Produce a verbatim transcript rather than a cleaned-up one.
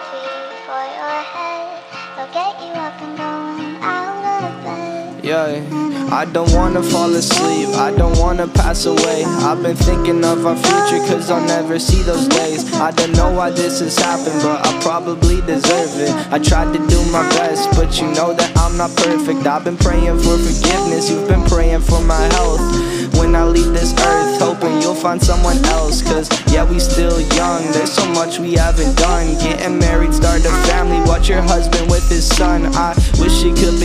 coffee for your head. They'll get you up and going out of bed. Yeah, I don't wanna fall asleep, I don't wanna pass away. I've been thinking of our future, cause I'll never see those days. I don't know why this has happened, but I probably deserve it. I tried to do my best, but you know that I'm not perfect. I've been praying for forgiveness, you've been praying for my health. When I leave this earth, hoping you'll find someone else. Cause yeah, we still young, there's so much we haven't done. Getting married, start a family, watch your husband with his son. I wish it could be